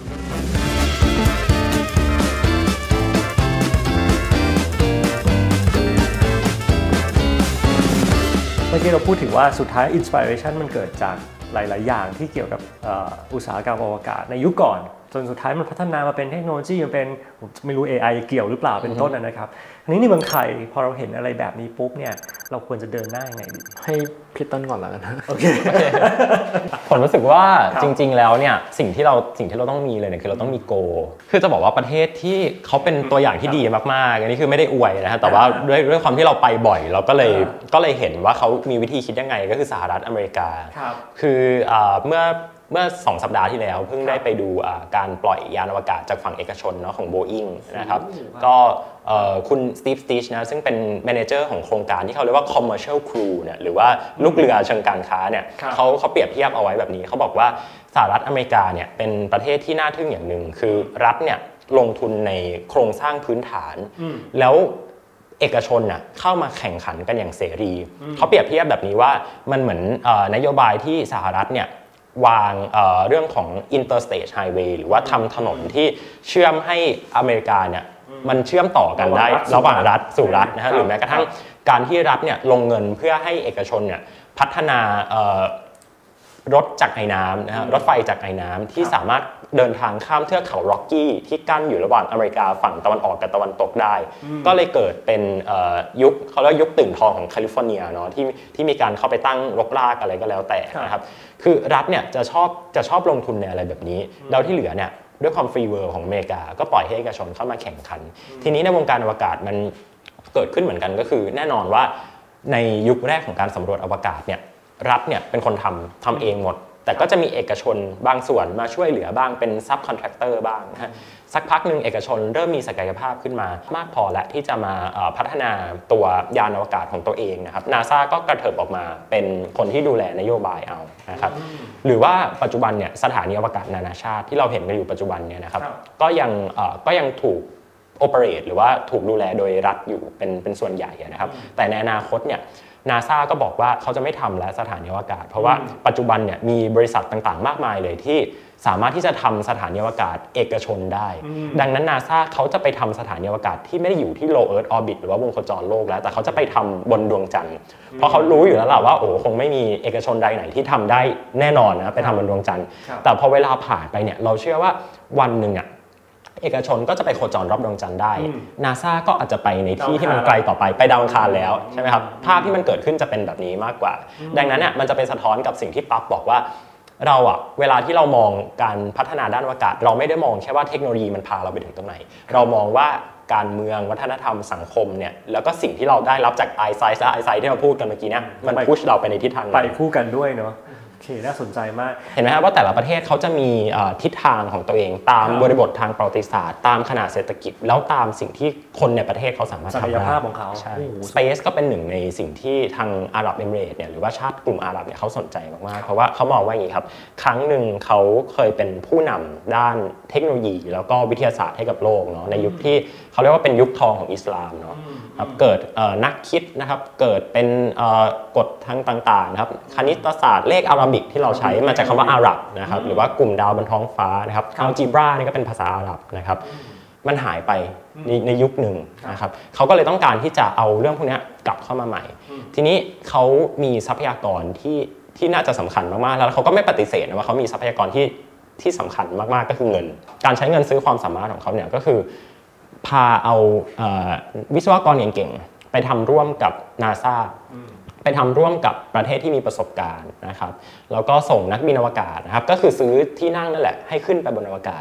เมื่อกี้เราพูดถึงว่าสุดท้ายอินสปิเรชันมันเกิดจากหลายๆอย่างที่เกี่ยวกับอุตสาหกรรมอวกาศในยุคก่อนจนสุดท้ายมันพัฒนามาเป็นเทคโนโลยีมันเป็นไม่รู้ เอ ไอ เกี่ยวหรือเปล่าเป็นต้นนะครับอันนี้ในเมืองไทยพอเราเห็นอะไรแบบนี้ปุ๊บเนี่ยเราควรจะเดินหน้ายังไงดีให้พี่ต้นก่อนแล้วกันนะโอเคผมรู้สึกว่าจริงๆแล้วเนี่ยสิ่งที่เราสิ่งที่เราต้องมีเลยเนี่ยคือเราต้องมีโกคือจะบอกว่าประเทศที่เขาเป็นตัวอย่างที่ดีมากๆอันนี้คือไม่ได้อวยนะฮะแต่ว่าด้วยด้วยความที่เราไปบ่อยเราก็เลยก็เลยเห็นว่าเขามีวิธีคิดยังไงก็คือสหรัฐอเมริกาคือเมื่อเมื่อสองสัปดาห์ที่แล้วเพิ่งได้ไปดูการปล่อยยานอวกาศจากฝั่งเอกชนเนาะของ Boeing นะครับก็คุณสตีฟ สติชนะซึ่งเป็นแมเนเจอร์ของโครงการที่เขาเรียกว่า commercial crew เนี่ยหรือว่าลูกเรือเชิงการค้าเนี่ยเขาเขาเปรียบเทียบเอาไว้แบบนี้เขาบอกว่าสหรัฐอเมริกาเนี่ยเป็นประเทศที่น่าทึ่งอย่างหนึ่งคือรัฐเนี่ยลงทุนในโครงสร้างพื้นฐานแล้วเอกชนน่ะเข้ามาแข่งขันกันอย่างเสรีเขาเปรียบเทียบแบบนี้ว่ามันเหมือนนโยบายที่สหรัฐเนี่ยวาง เ, เรื่องของ interstate highway หรือว่าทำถนนที่เชื่อมให้อเมริกาเนี่ยมันเชื่อมต่อกันได้ระหว่างรัฐสู่รัฐนะฮะหรือแม้กระทั่งการที่รัฐเนี่ยลงเงินเพื่อให้เอกชนเนี่ยพัฒนารถจากไอ้น้ำนะฮะรถไฟจากไอ้น้ำที่สามารถเดินทางข้ามเทือกเขาร็อกกี้ที่กั้นอยู่ระหว่างอเมริกาฝั่งตะวันออกกับตะวันตกได้ก็เลยเกิดเป็นยุคเขาเรียกยุคตื่นทองของแคลิฟอร์เนียเนาะที่ที่มีการเข้าไปตั้งรกรากอะไรก็แล้วแต่นะครับคือรัฐเนี่ยจะชอบจะชอบลงทุนในอะไรแบบนี้แล้วที่เหลือเนี่ยด้วยความฟรีเวิลด์ของอเมริกาก็ปล่อยให้เอกชนเข้ามาแข่งขันทีนี้ในวงการอวกาศมันเกิดขึ้นเหมือนกันก็คือแน่นอนว่าในยุคแรกของการสำรวจอวกาศเนี่ยรัฐเนี่ยเป็นคนทำทำเองหมดแต่ก็จะมีเอกชนบางส่วนมาช่วยเหลือบ้างเป็นซับคอนแทคเตอร์บ้างนะสักพักหนึ่งเอกชนเริ่มมีศักยภาพขึ้นมามากพอและที่จะมาพัฒนาตัวยานอวกาศของตัวเองนะครับ นาซา ก็กระเถิบออกมาเป็นคนที่ดูแลนโยบายเอานะครับหรือว่าปัจจุบันเนี่ยสถานีอวกาศนานาชาติที่เราเห็นกันอยู่ปัจจุบันเนี่ยนะครับก็ยังก็ยังถูกโอเปเรตหรือว่าถูกดูแลโดยรัฐอยู่เป็นเป็นส่วนใหญ่นะครับแต่ในอนาคตเนี่ยนาซา ก็บอกว่าเขาจะไม่ทำแล้วสถานีอวกาศเพราะว่าปัจจุบันเนี่ยมีบริษัทต่างๆมากมายเลยที่สามารถที่จะทำสถานีอวกาศเอกชนได้ดังนั้น นาซา เขาจะไปทำสถานีอวกาศที่ไม่ได้อยู่ที่ low earth orbit หรือว่าวงโคจรโลกแล้วแต่เขาจะไปทำบนดวงจันทร์เพราะเขารู้อยู่แล้วล่ะว่าโอ้คงไม่มีเอกชนใดไหนที่ทำได้แน่นอนนะไปทำบนดวงจันทร์แต่พอเวลาผ่านไปเนี่ยเราเชื่อว่าวันหนึ่งอ่ะเอกชนก็จะไปโคจรรอบดวงจันทร์ได้ นาซา ก็อาจจะไปในที่ที่มันไกลต่อไปไปดาวอังคารแล้วใช่ไหมครับภาพที่มันเกิดขึ้นจะเป็นแบบนี้มากกว่าดังนั้นเนี่ยมันจะเป็นสะท้อนกับสิ่งที่ปั๊บบอกว่าเราอะเวลาที่เรามองการพัฒนาด้านอวกาศเราไม่ได้มองแค่ว่าเทคโนโลยีมันพาเราไปถึงตรงไหนเรามองว่าการเมืองวัฒนธรรมสังคมเนี่ยแล้วก็สิ่งที่เราได้รับจากไอไซส์และไอไซส์ที่เราพูดกันเมื่อกี้เนี่ยมันพุชเราไปในทิศทางไปคู่กันด้วยเนาะโอเคน่าสนใจมากเห็นไหมครับว่าแต่ละประเทศเขาจะมีทิศทางของตัวเองตามบริบททางประวัติศาสตร์ตามขนาดเศรษฐกิจแล้วตามสิ่งที่คนในประเทศเขาสามารถทำได้ศักยภาพของเขาใช่ Space ก็เป็นหนึ่งในสิ่งที่ทางอาหรับเอมิเรตส์เนี่ยหรือว่าชาติกลุ่มอาหรับเนี่ยเขาสนใจมากๆเพราะว่าเขามองว่าอย่างนี้ครับครั้งหนึ่งเขาเคยเป็นผู้นำด้านเทคโนโลยีแล้วก็วิทยาศาสตร์ให้กับโลกเนาะในยุคที่เขาเรียกว่าเป็นยุคทองของอิสลามเนาะครับเกิดนักคิดนะครับเกิดเป็นกฎทางต่างๆนะครับคณิตศาสตร์เลขอาราบิกที่เราใช้มาจากคำว่าอาหรับนะครับหรือว่ากลุ่มดาวบนท้องฟ้านะครับอัลจีบรานี่ก็เป็นภาษาอาหรับนะครับมันหายไปในในยุคหนึ่งนะครับเขาก็เลยต้องการที่จะเอาเรื่องพวกนี้กลับเข้ามาใหม่ทีนี้เขามีทรัพยากรที่ที่น่าจะสำคัญมากๆแล้วเขาก็ไม่ปฏิเสธนะว่าเขามีทรัพยากรที่ที่สำคัญมากๆก็คือเงินการใช้เงินซื้อความสามารถของเขาเนี่ยก็คือพาเอาวิศวกรเก่งๆไปทำร่วมกับ นาซา ไปทำร่วมกับประเทศที่มีประสบการณ์นะครับแล้วก็ส่งนักบินอวกาศนะครับก็คือซื้อที่นั่งนั่นแหละให้ขึ้นไปบนอวกาศ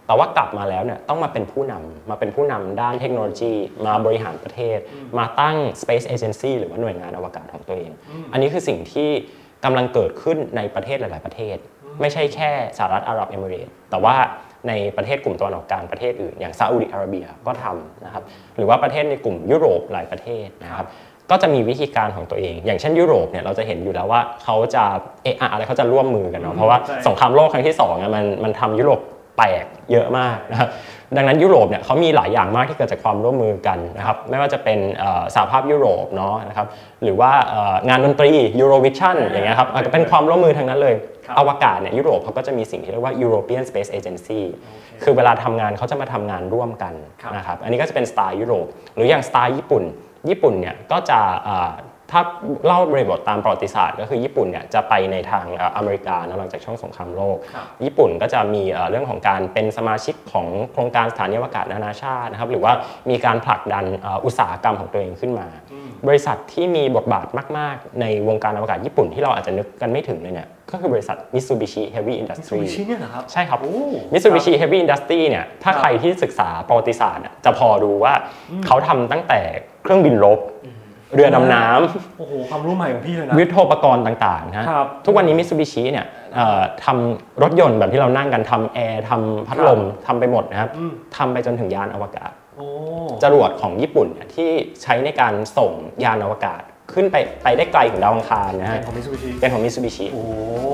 แต่ว่ากลับมาแล้วเนี่ยต้องมาเป็นผู้นำมาเป็นผู้นำด้านเทคโนโลยีมาบริหารประเทศมาตั้ง Space Agency หรือว่าหน่วยงานอวกาศของตัวเองอันนี้คือสิ่งที่กำลังเกิดขึ้นในประเทศหลายๆประเทศไม่ใช่แค่สหรัฐอาหรับเอมิเรตส์แต่ว่าในประเทศกลุ่มตะวันออกกลางประเทศอื่นอย่างซาอุดิอาระเบียก็ทำนะครับหรือว่าประเทศในกลุ่มยุโรปหลายประเทศนะครับก็จะมีวิธีการของตัวเองอย่างเช่นยุโรปเนี่ยเราจะเห็นอยู่แล้วว่าเขาจะเอะอะไรเขาจะร่วมมือกันเนาะเพราะว่าสงครามโลกครั้งที่สองมันมันทำยุโรปแตกเยอะมากนะครับดังนั้นยุโรปเนี่ยเขามีหลายอย่างมากที่เกิดจากความร่วมมือกันนะครับไม่ว่าจะเป็นสหภาพยุโรปเนาะนะครับหรือว่างานดนตรี Eurovision อย่างเงี้ยครับก็เป็นความร่วมมือทั้งนั้นเลยอวกาศเนี่ยยุโรปเขาก็จะมีสิ่งที่เรียกว่า European Space Agency คือเวลาทำงานเขาจะมาทำงานร่วมกันนะครับอันนี้ก็จะเป็นสไตล์ยุโรปหรืออย่างสไตล์ญี่ปุ่นญี่ปุ่นเนี่ยก็จะถ้าเล่าบริบทตามประวัติศาสตร์ก็คือญี่ปุ่นเนี่ยจะไปในทางอเมริกาหลังจากช่วงสงครามโลกญี่ปุ่นก็จะมีเรื่องของการเป็นสมาชิกของโครงการสถานีอวกาศนานาชาตินะครับหรือว่ามีการผลักดันอุตสาหกรรมของตัวเองขึ้นมาบริษัทที่มีบทบาทมากๆในวงการอวกาศญี่ปุ่นที่เราอาจจะนึกกันไม่ถึงเลยเนี่ยก็คือบริษัท Mitsubishi Heavy Industry Mitsubishi เนี่ยเหรอครับใช่ครับ Mitsubishi Heavy Industry เนี่ยถ้าใครที่ศึกษาประวัติศาสตร์จะพอดูว่าเขาทำตั้งแต่เครื่องบินรบเรือดำน้ำโอ้โหความรู้ใหม่ของพี่เลยนะยุทโธปกรณ์ต่างๆนะทุกวันนี้มิตซูบิชิเนี่ยทำรถยนต์แบบที่เรานั่งกันทำแอร์ทำพัดลมทำไปหมดนะครับทำไปจนถึงยานอวกาศจรวดของญี่ปุ่นที่ใช้ในการส่งยานอวกาศขึ้นไปไปได้ไกลถึงดาวอังคารนะฮะเป็นของมิตซูบิชิเป็นของมิตซูบิชิโอ้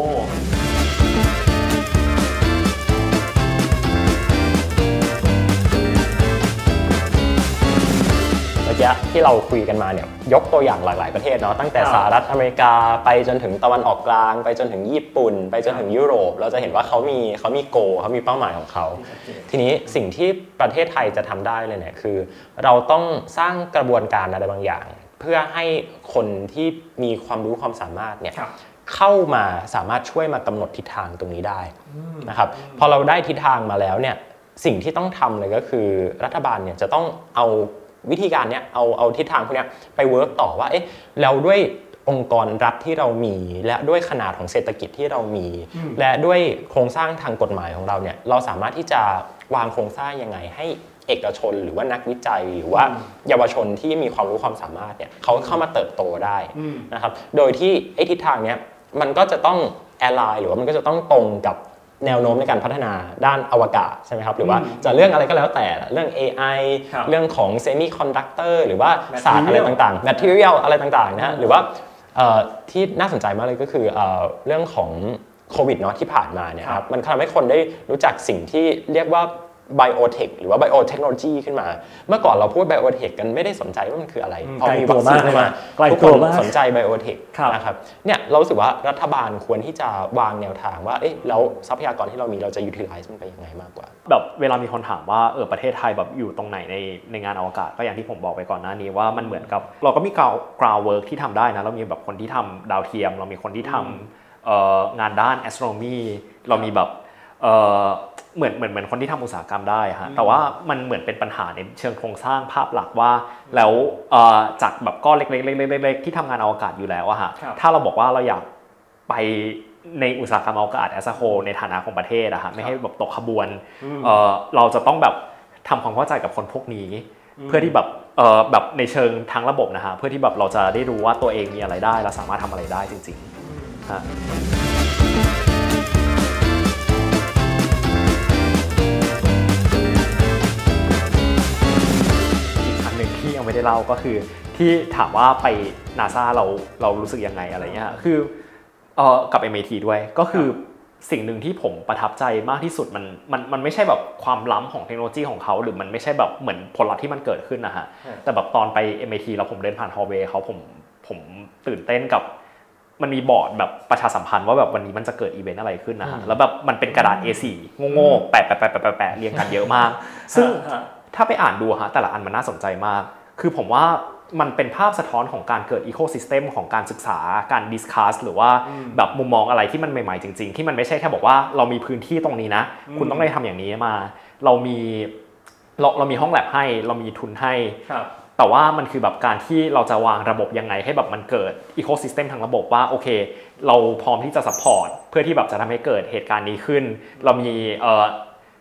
ที่เราคุยกันมาเนี่ยยกตัวอย่างหลายๆประเทศเนาะตั้งแต่สหรัฐอเมริกาไปจนถึงตะวันออกกลางไปจนถึงญี่ปุ่นไปจนถึงยุโรปเราจะเห็นว่าเขามีเขามีโกเขามีเป้าหมายของเขาทีนี้สิ่งที่ประเทศไทยจะทำได้เลยเนี่ยคือเราต้องสร้างกระบวนการอะไรบางอย่างเพื่อให้คนที่มีความรู้ความสามารถเนี่ยเข้ามาสามารถช่วยมากำหนดทิศทางตรงนี้ได้นะครับพอเราได้ทิศทางมาแล้วเนี่ยสิ่งที่ต้องทำเลยก็คือรัฐบาลเนี่ยจะต้องเอาวิธีการเนี้ยเอาเอาทิศทางพวกนี้ไปเวิร์กต่อว่าเอ๊ะแล้วด้วยองค์กรรัฐที่เรามีและด้วยขนาดของเศรษฐกิจที่เรามีและด้วยโครงสร้างทางกฎหมายของเราเนี่ยเราสามารถที่จะวางโครงสร้างยังไงให้เอกชนหรือว่านักวิจัยหรือว่าเยาวชนที่มีความรู้ความสามารถเนี่ยเขาเข้ามาเติบโตได้นะครับโดยที่ไอ้ทิศทางเนี้ยมันก็จะต้องแอลไลน์หรือว่ามันก็จะต้องตรงกับแนวโน้มในการพัฒนาด้านอวกาศใช่ไหมครับหรือว่าจะเรื่องอะไรก็แล้วแต่เรื่อง เอ ไอ เรื่องของเซมิคอนดักเตอร์หรือว่าศาสตร์อะไรต่างๆ material อะไรต่างๆนะหรือว่าที่น่าสนใจมากเลยก็คือเรื่องของโควิดเนาะที่ผ่านมาเนี่ยครับมันทำให้คนได้รู้จักสิ่งที่เรียกว่า biotech หรือว่า biotechnology ขึ้นมาเมื่อก่อนเราพูด biotech กันไม่ได้สนใจว่ามันคืออะไรพอมีวัคซีนขึ้นมาทุกคนสนใจ biotech นะครับเนี่ยเรารู้สึกว่ารัฐบาลควรที่จะวางแนวทางว่าเอ๊ะแล้วทรัพยากรที่เรามีเราจะ utilize มันไปยังไงมากกว่าแบบเวลามีคนถามว่าเออประเทศไทยแบบอยู่ตรงไหนในในงานอวกาศก็อย่างที่ผมบอกไปก่อนหน้านี้ว่ามันเหมือนกับเราก็มี ground work ที่ทำได้นะเรามีแบบคนที่ทำดาวเทียมเรามีคนที่ทำงานด้าน astronomy เรามีแบบเหมือนเหมือนเหมือนคนที่ทำอุตสาหกรรมได้ฮะแต่ว่ามันเหมือนเป็นปัญหาในเชิงโครงสร้างภาพหลักว่าแล้วจากแบบก้อนเล็กๆๆๆที่ทำงานอวกาศอยู่แล้วอะฮะถ้าเราบอกว่าเราอยากไปในอุตสาหกรรมอวกาศแอสโฮในฐานะของประเทศอะฮะไม่ให้แบบตกขบวนเราจะต้องแบบทำความเข้าใจกับคนพวกนี้เพื่อที่แบบแบบในเชิงทั้งระบบนะฮะเพื่อที่แบบเราจะได้รู้ว่าตัวเองมีอะไรได้และสามารถทำอะไรได้จริงๆฮะที่ยังไม่ได้เล่าก็คือที่ถามว่าไป NASA เราเรารู้สึกยังไงอะไรเงี้ยคือเอ่อกับ เอ็ม ไอ ที ด้วยก็คือสิ่งหนึ่งที่ผมประทับใจมากที่สุดมันมันมันไม่ใช่แบบความล้ำของเทคโนโลยีของเขาหรือมันไม่ใช่แบบเหมือนผลลัพธ์ที่มันเกิดขึ้นนะฮะแต่แบบตอนไป เอ็ม ไอ ที แล้วผมเดินผ่านฮอลล์เวย์เขาผมผมตื่นเต้นกับมันมีบอร์ดแบบประชาสัมพันธ์ว่าแบบวันนี้มันจะเกิดอีเวนต์อะไรขึ้นนะฮะแล้วแบบมันเป็นกระดาษ เอ โฟร์ โง่ๆแปะๆๆๆๆเรียงกันเยอะมากซึ่งถ้าไปอ่านดูฮะแต่ละอันมันน่าสนใจมากคือผมว่ามันเป็นภาพสะท้อนของการเกิดอีโคซิสเต็มของการศึกษาการดิสคัสหรือว่าแบบมุมมองอะไรที่มันใหม่ๆจริงๆที่มันไม่ใช่แค่บอกว่าเรามีพื้นที่ตรงนี้นะคุณต้องได้ทำอย่างนี้มาเรามีเราเรามีห้องแลบให้เรามีทุนให้แต่ว่ามันคือแบบการที่เราจะวางระบบยังไงให้แบบมันเกิดอีโคซิสเต็มทางระบบว่าโอเคเราพร้อมที่จะซัพพอร์ตเพื่อที่แบบจะทำให้เกิดเหตุการณ์นี้ขึ้นเรามีเอ่อ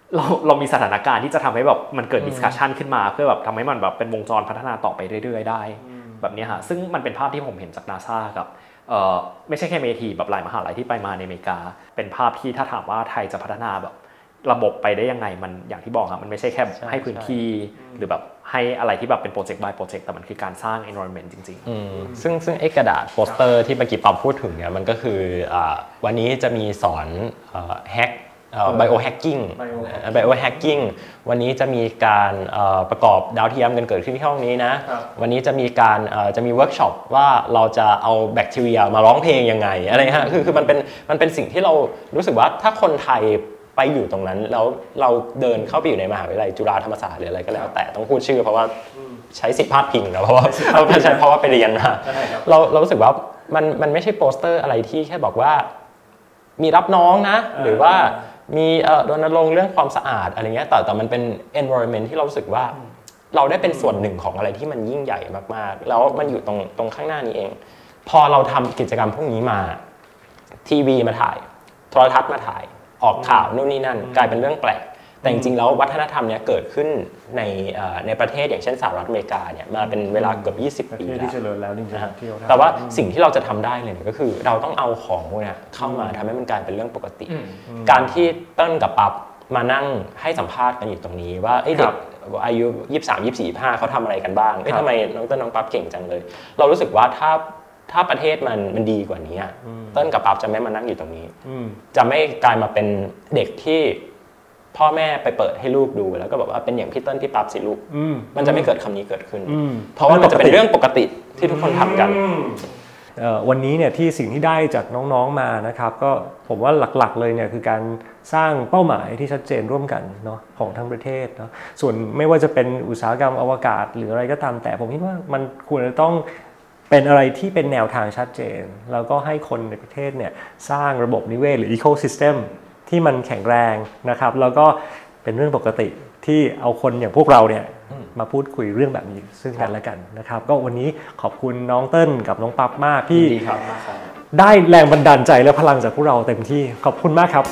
เราเรามีสถานการณ์ที่จะทำให้แบบมันเกิด discussion ขึ้นมาเพื่อแบบทำให้มันแบบเป็นวงจรพัฒนาต่อไปเรื่อยๆได้แบบนี้ฮะซึ่งมันเป็นภาพที่ผมเห็นจาก NASA กับเอ่อไม่ใช่แค่ เอ็ม ไอ ที แบบหลายมหาลัยที่ไปมาในอเมริกาเป็นภาพที่ถ้าถามว่าไทยจะพัฒนาแบบระบบไปได้ยังไงมันอย่างที่บอกครับมันไม่ใช่แค่ให้พื้นที่หรือแบบให้อะไรที่แบบเป็นโปรเจกต์ by โปรเจกต์แต่มันคือการสร้าง environment จริงๆซึ่งซึ่งไอ้กระดาษโปสเตอร์ที่เมื่อกี้ป๊อปพูดถึงเนี่ยมันก็คือวันนี้จะมีสอนแฮกbiohacking biohacking วันนี้จะมีการประกอบดาวเทียมกันเกิดขึ้นที่ห้องนี้นะวันนี้จะมีการจะมีเวิร์กช็อปว่าเราจะเอาแบคทีเรียมาร้องเพลงยังไงอะไรฮะคือคือมันเป็นมันเป็นสิ่งที่เรารู้สึกว่าถ้าคนไทยไปอยู่ตรงนั้นแล้วเราเดินเข้าไปอยู่ในมหาวิทยาลัยจุฬาธรรมศาสตร์หรืออะไรก็แล้วแต่ต้องพูดชื่อเพราะว่าใช้สิทธิพาดพิงนะเพราะว่าใช้เพราะว่าไปเรียนมาเราเรารู้สึกว่ามันมันไม่ใช่โปสเตอร์อะไรที่แค่บอกว่ามีรับน้องนะหรือว่ามีรณรงค์เรื่องความสะอาดอะไรเงี้ยแต่แต่มันเป็น environment ที่เรารู้สึกว่าเราได้เป็นส่วนหนึ่งของอะไรที่มันยิ่งใหญ่มากๆแล้วมันอยู่ตรงตรงข้างหน้านี้เองพอเราทำกิจกรรมพวกนี้มาทีวีมาถ่ายโทรทัศน์มาถ่ายออกข่าวนู่นนี่นั่นกลายเป็นเรื่องแปลกแต่จริงๆแล้ววัฒนธรรมเนี้ยเกิดขึ้นในในประเทศอย่างเช่นสหรัฐอเมริกาเนี่ยมาเป็นเวลาเกือบยี่สิบปีแล้วแต่ว่าสิ่งที่เราจะทำได้เลยก็คือเราต้องเอาของพวกนี้เข้ามาทำให้มันกลายเป็นเรื่องปกติการที่เติ้ลกับปั๊บมานั่งให้สัมภาษณ์กันอยู่ตรงนี้ว่าเด็กอายุยี่สิบสาม ยี่สิบสี่ ยี่สิบห้าเขาทำอะไรกันบ้างทำไมน้องเติ้ลน้องปั๊บเก่งจังเลยเรารู้สึกว่าถ้าถ้าประเทศมันมันดีกว่านี้เติ้ลกับปั๊บจะไม่มานั่งอยู่ตรงนี้จะไม่กลายมาเป็นเด็กที่พ่อแม่ไปเปิดให้ลูกดูแล้วก็บอกว่าเป็นอย่างพี่เติ้ลพี่ปั๊บสิลูกมันจะไม่เกิดคำนี้เกิดขึ้นเพราะว่ามันจะเป็นเรื่องปกติที่ทุกคนทำกันวันนี้เนี่ยที่สิ่งที่ได้จากน้องๆมานะครับก็ผมว่าหลักๆเลยเนี่ยคือการสร้างเป้าหมายที่ชัดเจนร่วมกันเนาะของทั้งประเทศเนาะส่วนไม่ว่าจะเป็นอุตสาหกรรมอวกาศหรืออะไรก็ตามแต่ผมคิดว่ามันควรจะต้องเป็นอะไรที่เป็นแนวทางชัดเจนแล้วก็ให้คนในประเทศเนี่ยสร้างระบบนิเวศหรือ ecosystem ที่มันแข็งแรงนะครับแล้วก็เป็นเรื่องปกติที่เอาคนอย่างพวกเราเนี่ยมาพูดคุยเรื่องแบบนี้ซึ่งกันและกันนะครับก็วันนี้ขอบคุณน้องเติ้ลกับน้องปั๊บมากที่ได้แรงบันดาลใจและพลังจากพวกเราเต็มที่ขอบคุณมากครับ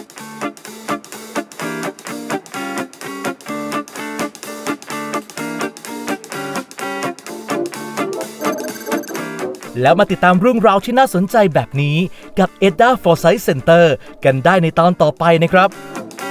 แล้วมาติดตามเรื่องราวที่น่าสนใจแบบนี้กับ เอ็ดดา Foresight Center กันได้ในตอนต่อไปนะครับ